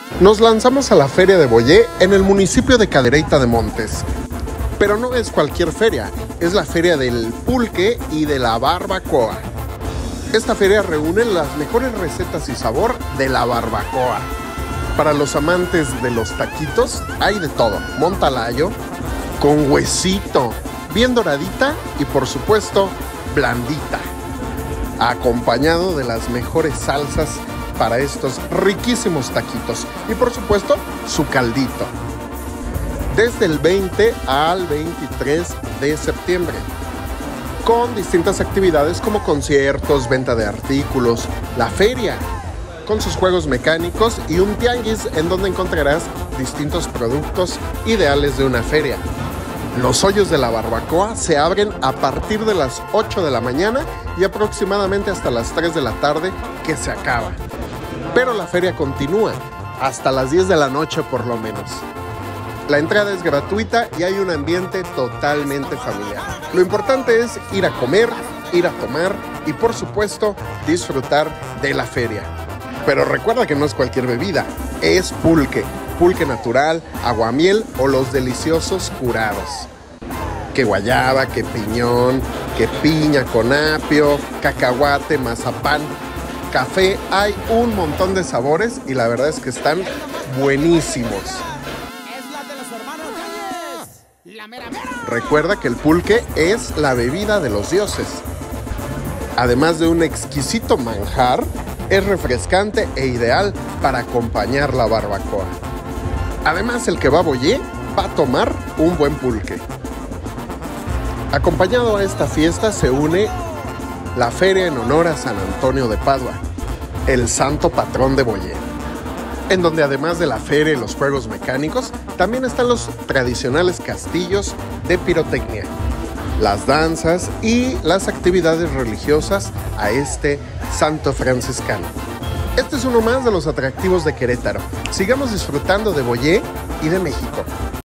Nos lanzamos a la Feria de Boyé en el municipio de Cadereyta de Montes. Pero no es cualquier feria, es la feria del pulque y de la barbacoa. Esta feria reúne las mejores recetas y sabor de la barbacoa. Para los amantes de los taquitos hay de todo, montalayo, con huesito, bien doradita y por supuesto blandita, acompañado de las mejores salsas para estos riquísimos taquitos y por supuesto su caldito. Desde el 20 al 23 de septiembre, con distintas actividades como conciertos, venta de artículos, la feria, con sus juegos mecánicos y un tianguis en donde encontrarás distintos productos ideales de una feria. Los hoyos de la barbacoa se abren a partir de las 8 de la mañana y aproximadamente hasta las 3 de la tarde, que se acaba. Pero la feria continúa hasta las 10 de la noche por lo menos. La entrada es gratuita y hay un ambiente totalmente familiar. Lo importante es ir a comer, ir a tomar y por supuesto disfrutar de la feria. Pero recuerda que no es cualquier bebida, es pulque. Pulque natural, aguamiel o los deliciosos curados. Que guayaba, que piñón, que piña con apio, cacahuate, mazapán, café. Hay un montón de sabores y la verdad es que están buenísimos. Recuerda que el pulque es la bebida de los dioses. Además de un exquisito manjar, es refrescante e ideal para acompañar la barbacoa. Además, el que va a Boyé va a tomar un buen pulque. Acompañado a esta fiesta se une la feria en honor a San Antonio de Padua, el santo patrón de Boyé, en donde además de la feria y los juegos mecánicos, también están los tradicionales castillos de pirotecnia, las danzas y las actividades religiosas a este santo franciscano. Este es uno más de los atractivos de Querétaro. Sigamos disfrutando de Boyé y de México.